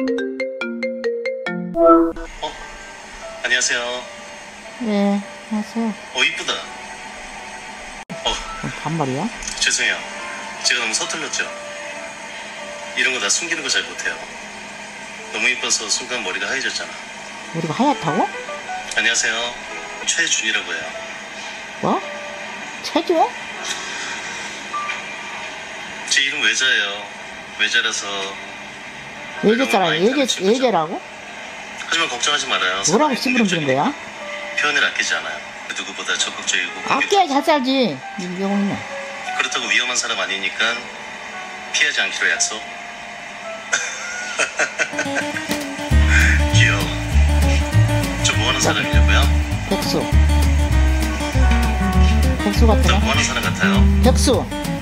안녕하세요. 네, 안녕하세요. 이쁘다. 반말이야? 죄송해요. 제가 너무 서툴렀죠? 이런 거 다 숨기는 거 잘 못해요. 너무 이뻐서 순간 머리가 하얘졌잖아. 머리가 하얗다고? 안녕하세요. 최준이라고 해요. 뭐? 최주? 제 이름 외자예요. 외자라서. 예제라고? 하지만 걱정하지 말아요. 뭐라고 씨부름 부린 거야? 표현을 아끼지 않아요. 누구보다 적극적이고. 아껴야 잘 살지. 민경훈이네. 그렇다고 위험한 사람 아니니까 피하지 않기로 약속. 귀여워. 저 뭐하는 사람이냐고요? 백수. 백수 저 같으네. 뭐하는 사람 같아요? 백수.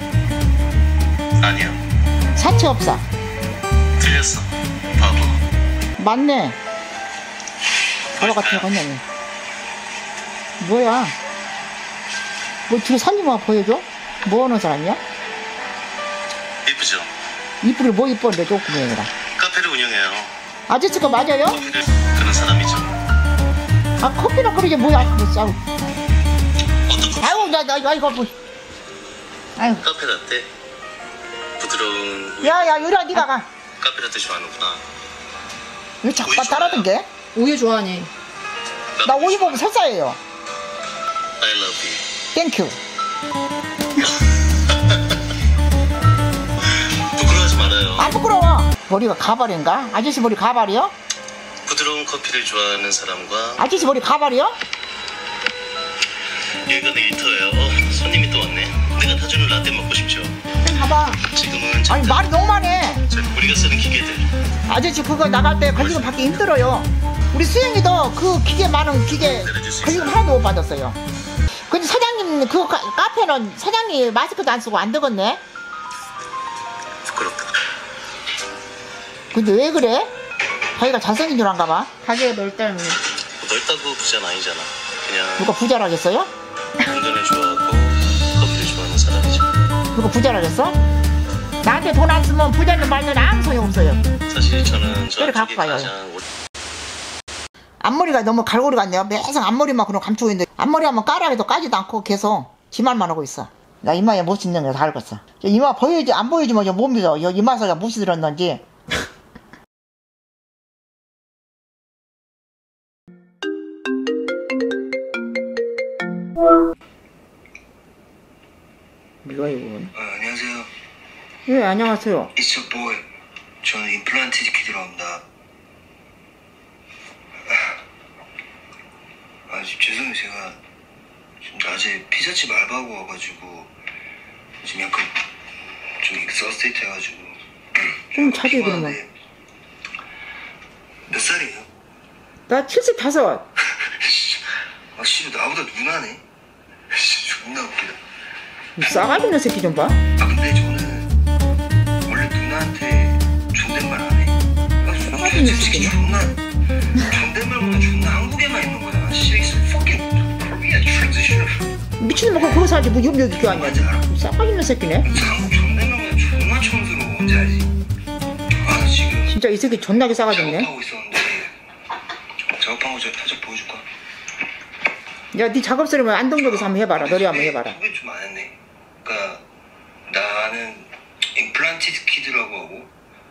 아니요. 사채업사. 틀렸어. 바보. 맞네. 바보 같은 거 같네. 뭐야? 뭐 뒤로 산지만 보여줘? 뭐 하는 사람이야? 이쁘죠? 이쁘길 뭐 이쁜데 조금 얘기라. 카페를 운영해요. 아저씨가 맞아요? 커피를 그런 사람이죠. 아 커피나 그러지 뭐야? 뭐 싸우. 어떤 커피? 아이고 나 이거 뭐. 아이고. 카페 라떼? 부드러운 우유. 야야 유라 네가 가. 카페 라떼 좋아하는구나. 왜 자꾸 나 따라든 게? 우유 좋아하니? 나 우유 먹으면 설사해요. I love you. 땡큐. 부끄러워하지 말아요. 안 부끄러워. 머리가 가발인가? 아저씨 머리 가발이요? 부드러운 커피를 좋아하는 사람과 아저씨 머리 가발이요? 여기가 네이터예요. 손님이 또 왔네. 내가 타주는 라떼 먹고 싶죠? 봐봐. 지금은 아니 말이 너무 많네. 우리가 쓰는 기계들. 아저씨 그거 나갈 때 걸리금 받기 힘들어요. 우리 수영이도 그 기계 많은 기계 걸리금 하나도 못 받았어요. 근데 사장님 그 카페는 사장님 마스크도 안 쓰고 안 되겠네. 부끄럽다. 근데 왜 그래? 자기가 잘생긴 줄 안가 봐. 가게가 넓다는 거. 넓다고 부자는 아니잖아. 그냥 누가 부자라겠어요? 운전을 좋아하고 커피를 좋아하는 사람이죠. 누가 부자라겠어? 나한테 돈 안 쓰면 부자는 말든 아무 소용 없어요. 사실 저는 때려 갖고 저쪽에 가요. 가장 앞머리가 너무 갈고리 같네요. 매생 앞머리만 그냥 감추고 있는데 앞머리 하면 까라해도 까지도 않고 계속 지말만 하고 있어. 나 이마에 못 씻는 게 다 알겠어. 이마 보여지 안 보여주면 못 믿어. 이마 소리가 무시 들었는지. 뭐야 이건? 안녕하세요. 예 안녕하세요. It's your boy. 저는 임플란트 키드로 합니다. 죄송해요. 제가 지금 낮에 피자집 알바하고 와가지고 지금 약간 좀 익서스테이트 해가지고 좀 자주 그러면. 몇 살이에요? 나 75. 아 씨, 나보다 누나네. 씨, 존나 웃기다. 싸가지 없는 새끼 좀 봐. 근데 저는 원래 누나한테 존댓말 안 해. 싸가지 없는 솔직히 새끼네. 존나 존댓말보다 존나 한국에만 있는 거잖아. She's fucking Korea transition. 미친놈 그거 사지 뭐 여기 교환이야. 뭔지 알아? 싸가지 없는 새끼네. 한국 존댓말보다 존나 촌스러워. 뭔지 알지? 나 지금 진짜 이 새끼 존나게 싸가지 없네. 작업하고 있었는데 작업한 거 제가 살짝 보여줄까? 야, 네 작업 소리면 안동역에서 한번 해봐라. 노래 한번 해봐라. 소개 좀 안 했네. 그러니까 나는 임플란트 키드라고 하고,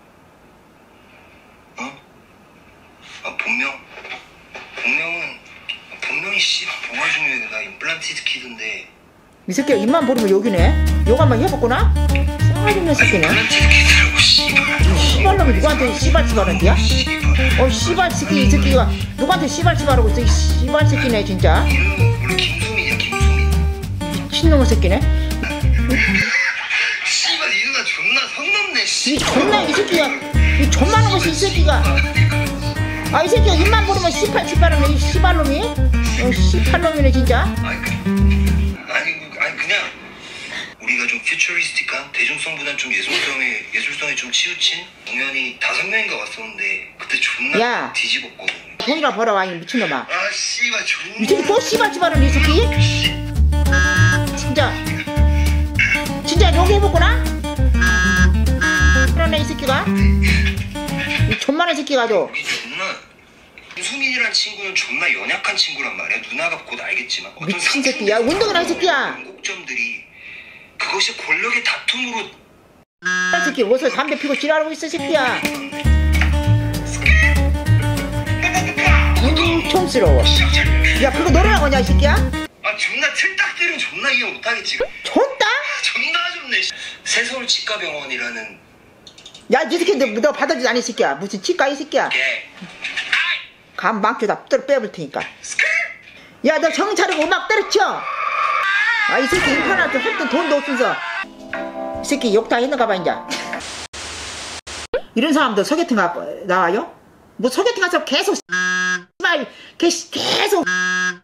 본명이 씨발 뭐가 중요해. 나 임플란트 키드인데. 이 새끼가 입만 버리면 욕이네. 욕 한번 해봤구나? 싸가지 없는 새끼네. 임플란트 키드라고 씨발. 씨발놈이 누구한테 씨발치바른디야? 씨발. 씨발 새끼 이 새끼가 누구한테 씨발치바르고 있어. 이 씨발 새끼네 진짜. 이름은 원래 김수민이야. 김수민. 미친놈의 새끼네. 씨발 이 누나 존나 선 넘네. 이 존나 이 새끼가 이 존만한 것이 이 새끼가. 아 이 새끼가 입만 버리면 씨발치바르네 이 씨발놈이. 씨발놈이네 진짜. 아니 그냥 우리가 좀 퓨처리스틱한 대중성보단 좀 예술성에 좀 치우친 공연이 5명인가 왔었는데 그때 존나 야. 뒤집었거든. 돈이나 벌어와 이 미친놈아. 아 씨발 존나. 이 새끼 또 씨발치바르네 이 새끼. 진짜 욕 해봤구나? 그러네 이 새끼가. 이 천만의 새끼 가지고. 우리 존나 유수민이란 친구는 존나 연약한 친구란 말이야. 누나가 곧 알겠지만 어떤 미친 새끼야. 운동을 한 새끼야. 꼭점들이 그것이 권력의 다툼으로 이 새끼 어디서 담배 피고 지랄하고 있어 새끼야. 촌스러워. 야 그거 노래라고 하냐 이 새끼야? 아 존나 틀딱들은 존나 이해 못하겠지. 촌다? 존나 좋네. 새서울 치과병원이라는 야 이 새끼 너 받아주지 않은 새끼야. 무슨 치과 이 새끼야. 게 감 망쳐 다 빼볼 테니까. 야 너 정신 차리고 음악 때려쳐. 아 이 새끼 인터넷 할땐 돈도 없으면서 이 새끼 욕 다 했는가 봐 이제. 이런 사람들 소개팅 나와요? 뭐 소개팅 가서 계속 계속